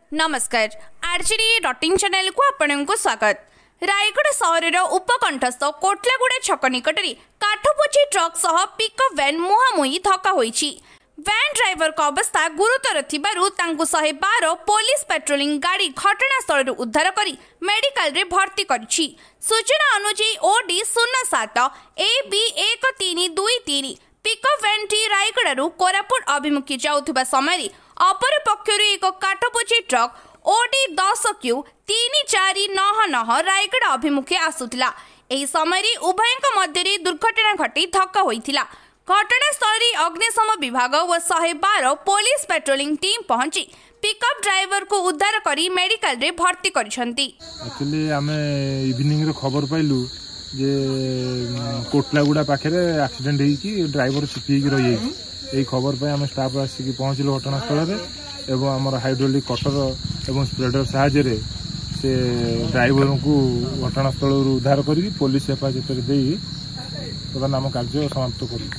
नमस्कार RGD डॉटिंग channel को आपण को स्वागत। रायगढ़ सहर उपकंठस्थ कोटलागुड़ा छक निकट में काठपोची ट्रक सह पिकअप वैन मुहांमुही धक्का होईछि। वैन ड्राइवर को अवस्था गुरुतर थिबारु तांकु 112 पुलिस पेट्रोलिंग गाड़ी घटनास्थल उद्धार करी मेडिकल रे भर्ती करिछि। सूचना अनुसार ओडी 07 AB 1323 पिकअप वैन टी रायगढ़ कोरापुट अभिमुखी जाउथबा समय अपर पक्षर एक काठपोची ट्रक ओडी 10Q 3499 रायगढ़ अभिमुखे आसुथिला। एही समय उभयଙ୍କ मध्य दुर्घटना घटी धक्का होइथिला। घटनास्थल अग्निशम विभाग और 112 पुलिस पेट्रोलिंग टीम पहुंची पिकअप ड्राइवर को उद्धार करी मेडिकल रे भर्ती करिसंती। एक्चुअली आमे इवनिंग रे खबर पाइलु जे कोटलागुड़ा पाखे एक्सीडेंट होईची ड्राइवर छिपी रही जाइए। यही खबर पे आम स्टाफ आसिक पहुँचलु घटनास्थल में एवं आम हाइड्रोलिक कटर एवं स्प्रेडर साहाय्य से ड्राइवर को घटनास्थल उद्धार कर पुलिस हेफाजत बर्तमान आम कार्य समाप्त कर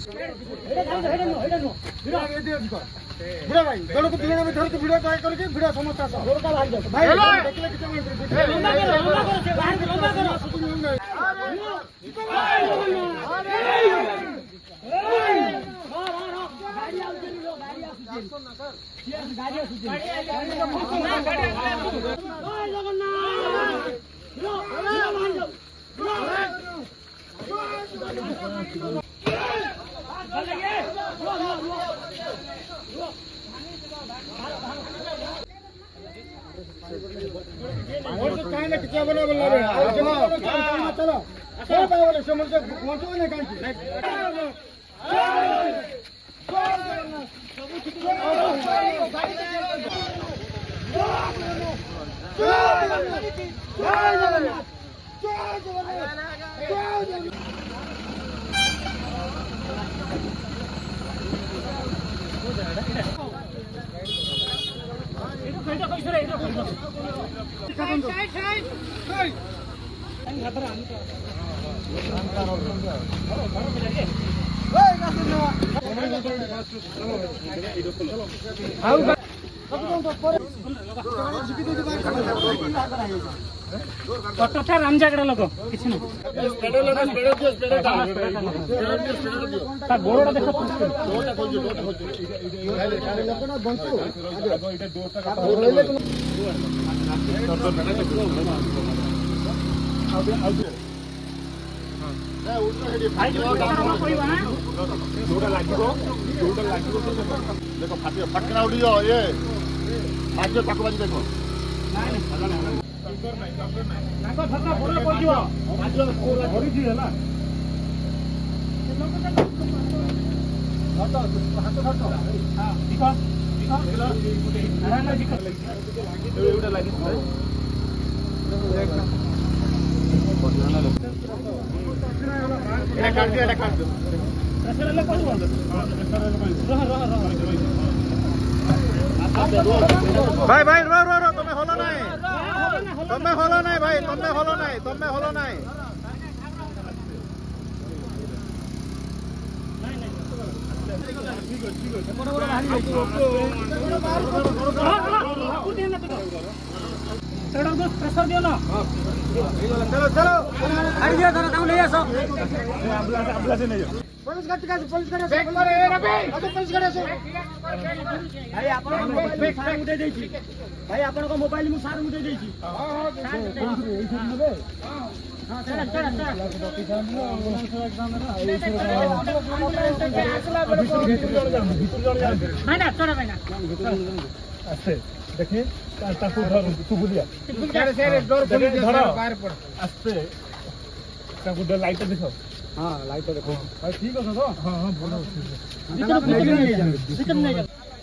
रामजागड़ा लोक किसी भाई भाई रो रो रो तुम्हें होलो नहीं भाई तुम्हें होलो नहीं प्रेशर दियो ना चलो चलो गाड़ी दियो धर ताऊ ले आसो एम्बुलेंस नहीं जाओ पुलिस गाड़ी चेक करे ए रवि पुलिस गाड़ी आसो भाई आपन मोबाइल सार मुटे देछि भाई आपन को मोबाइल मु सार मुटे देछि हां चल चल चल भाई ना चलो भाई ना आस्ते देखिए ताकू धर तू बुलिया से डोर खोल दे बाहर पड़ आस्ते ताकू दे लाइट देखो। हां लाइट देखो भाई ठीक है तो हां हां बोलो भीतर नहीं जा